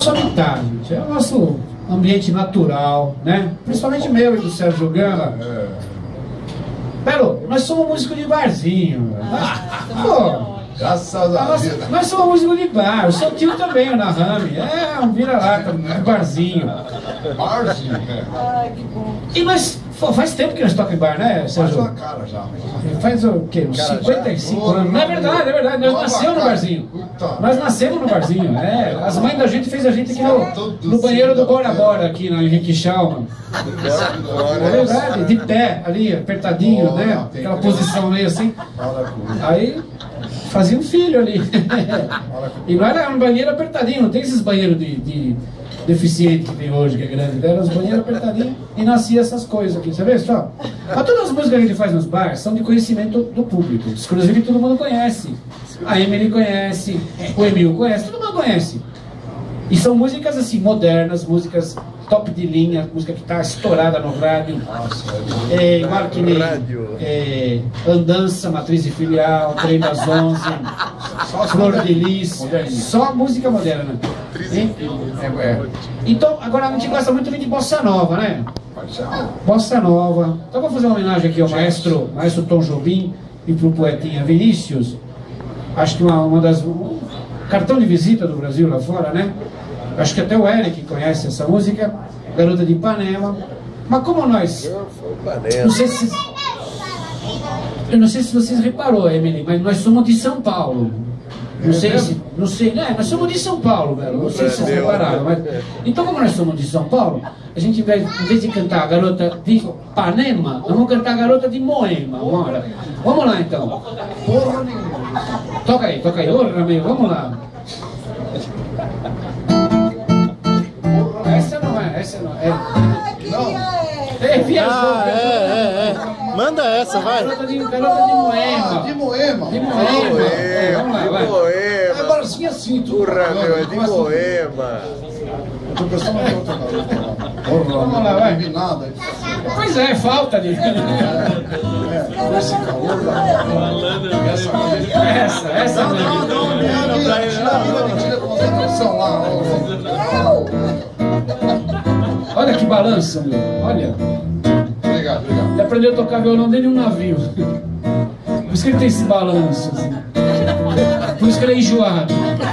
Solitário, é o nosso ambiente natural, né? Principalmente meu e do Sérgio Gama. Pero, nós somos músicos de barzinho. Pô, graças a Deus. Nós somos músicos de bar. O seu tio também, o Nahami. É um vira-lata, um barzinho. Barzinho, Ai, que bom. E nós, faz tempo que nós tocamos em bar, né, Sérgio? Faz uma cara já. Faz o quê? Uns 55 anos. Não é verdade, é verdade. Nós nascemos no barzinho. Nós nascemos no barzinho. É. As mães da gente fez a gente aqui no banheiro do Bora Bora, aqui na Henrique Schalman. É verdade, de pé, ali, apertadinho, né? Aquela posição meio assim. Aí fazia um filho ali. E não era um banheiro apertadinho, não tem esses banheiros de deficiente que tem hoje, que é grande. Era os banheiros apertadinhos e nascia essas coisas aqui, você vê só? Mas todas as músicas que a gente faz nos bares são de conhecimento do público. Inclusive todo mundo conhece. A Emily conhece, o Emil conhece, todo mundo conhece. E são músicas assim, modernas, músicas top de linha, música que está estourada no rádio. Igual que nem Andança, Matriz e Filial, Trem das 11, Flor de Lis, só música moderna. Então, agora a gente gosta muito de bossa nova, né? Bossa nova. Então vou fazer uma homenagem aqui ao maestro Tom Jobim e pro poetinha Vinícius. Acho que uma das... cartão de visita do Brasil lá fora, né? Acho que até o Eric conhece essa música, Garota de Ipanema. Mas como nós... Eu não sei se vocês reparou, Emily, mas nós somos de São Paulo. Não sei, né? Nós somos de São Paulo, velho. Não sei se vocês repararam, mas... Então, como nós somos de São Paulo, a gente, em vez de cantar a Garota de Ipanema, nós vamos cantar a Garota de Moema, bora. Vamos lá, então. Toca aí, orra, meu, vamos lá. Essa não é. Viajou. Manda essa, vai. Garota de Moema. De Moema. Vamos lá, vai. É barzinho assim, tudo. Porra, meu, é de Moema. Eu tô pensando em outra garota. Vamos lá, vai. Nada. Pois é, falta de... Esse calor Essa não, mentira, com a atenção lá. Olha que balança, meu. Olha. Obrigado. Ele aprendeu a tocar violão dentro de um navio. Por isso que ele tem esse balanço, assim. Por isso que ele é enjoado.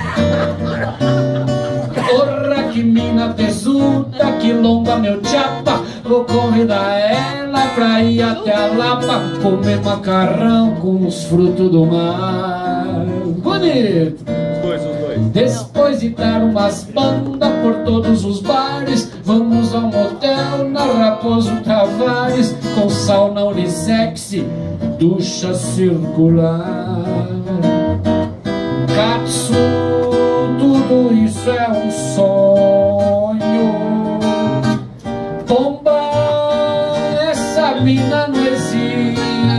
Porra, que mina tesuda, que lomba meu chapa. Vou convidar ela pra ir até a Lapa, comer macarrão com os frutos do mar. Bonito! Os dois. Depois de dar umas bandas por todos os bares, vamos ao motel na Raposo Tavares, com sauna unissex, ducha circular. Katsu, tudo isso é um sonho. Bomba, essa mina não existe.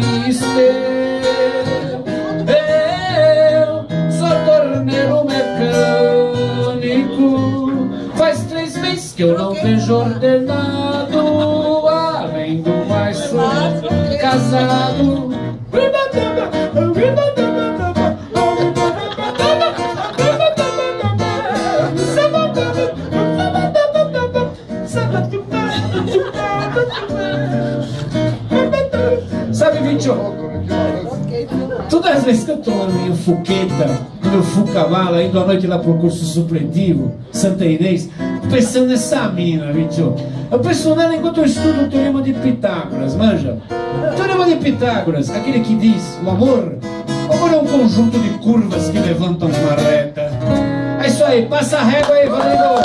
Eu sou torneiro mecânico, faz 3 meses que eu não vejo ordenado. Além do mais, sou casado. Sabe, Vincho? Todas as vezes que eu tô na minha fuqueta, no meu fucamala, indo à noite lá pro curso supletivo, Santa Inês, pensando nessa mina, Vincho. Eu penso nela enquanto eu estudo o Teorema de Pitágoras, manja? O Teorema de Pitágoras, aquele que diz, o amor é um conjunto de curvas que levantam uma reta. É isso aí, passa a régua aí, Rodrigo!